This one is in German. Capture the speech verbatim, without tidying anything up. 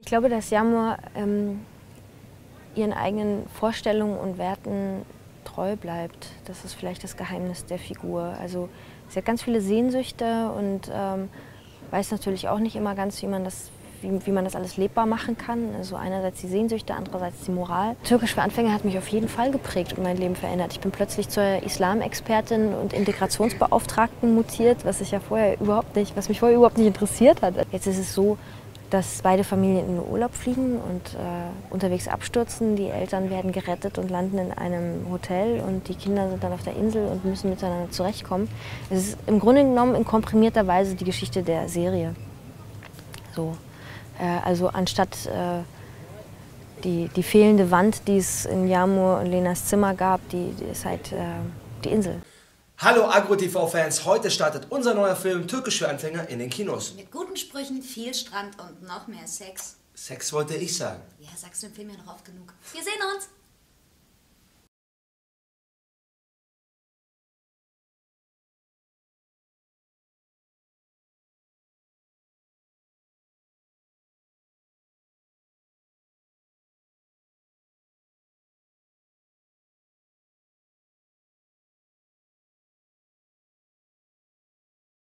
Ich glaube, dass Yağmur ähm, ihren eigenen Vorstellungen und Werten treu bleibt. Das ist vielleicht das Geheimnis der Figur. Also sie hat ganz viele Sehnsüchte und ähm, weiß natürlich auch nicht immer ganz, wie man das Wie, wie man das alles lebbar machen kann. Also einerseits die Sehnsüchte, andererseits die Moral. Türkisch für Anfänger hat mich auf jeden Fall geprägt und mein Leben verändert. Ich bin plötzlich zur Islamexpertin und Integrationsbeauftragten mutiert, was ich ja vorher überhaupt nicht, was mich vorher überhaupt nicht interessiert hat. Jetzt ist es so, dass beide Familien in den Urlaub fliegen und äh, unterwegs abstürzen. Die Eltern werden gerettet und landen in einem Hotel und die Kinder sind dann auf der Insel und müssen miteinander zurechtkommen. Es ist im Grunde genommen in komprimierter Weise die Geschichte der Serie. So. Also anstatt äh, die, die fehlende Wand, die es in Yağmur und Lenas Zimmer gab, die, die ist halt äh, die Insel. Hallo Agro-T V-Fans, heute startet unser neuer Film Türkisch für Anfänger in den Kinos. Mit guten Sprüchen, viel Strand und noch mehr Sex. Sex wollte ich sagen. Ja, sagst du im Film ja noch oft genug. Wir sehen uns!